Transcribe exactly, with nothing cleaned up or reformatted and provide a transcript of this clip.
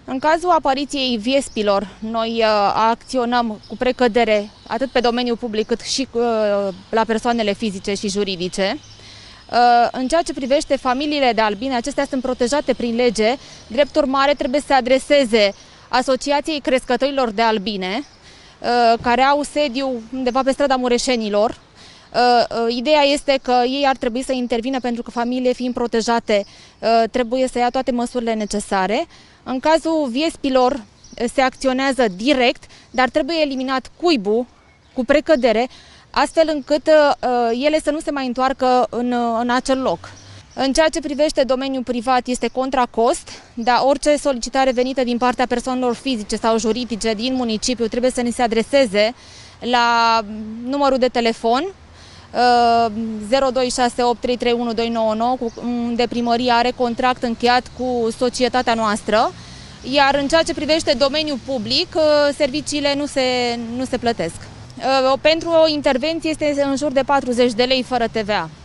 În cazul apariției viespilor, noi uh, acționăm cu precădere atât pe domeniul public cât și uh, la persoanele fizice și juridice. Uh, în ceea ce privește familiile de albine, acestea sunt protejate prin lege. Drept urmare, trebuie să se adreseze Asociației Crescătorilor de Albine, uh, care au sediu undeva pe strada Mureșenilor. Uh, uh, ideea este că ei ar trebui să intervină pentru că familiile fiind protejate uh, trebuie să ia toate măsurile necesare. În cazul viespilor se acționează direct, dar trebuie eliminat cuibul cu precădere, astfel încât uh, ele să nu se mai întoarcă în, în acel loc. În ceea ce privește domeniul privat este contra cost, dar orice solicitare venită din partea persoanelor fizice sau juridice din municipiu trebuie să ne se adreseze la numărul de telefon uh, zero doi șase opt trei trei unu doi nouă nouă, unde primăria are contract încheiat cu societatea noastră, iar în ceea ce privește domeniul public, uh, serviciile nu se, nu se plătesc. Uh, pentru o intervenție este în jur de patruzeci de lei fără T V A.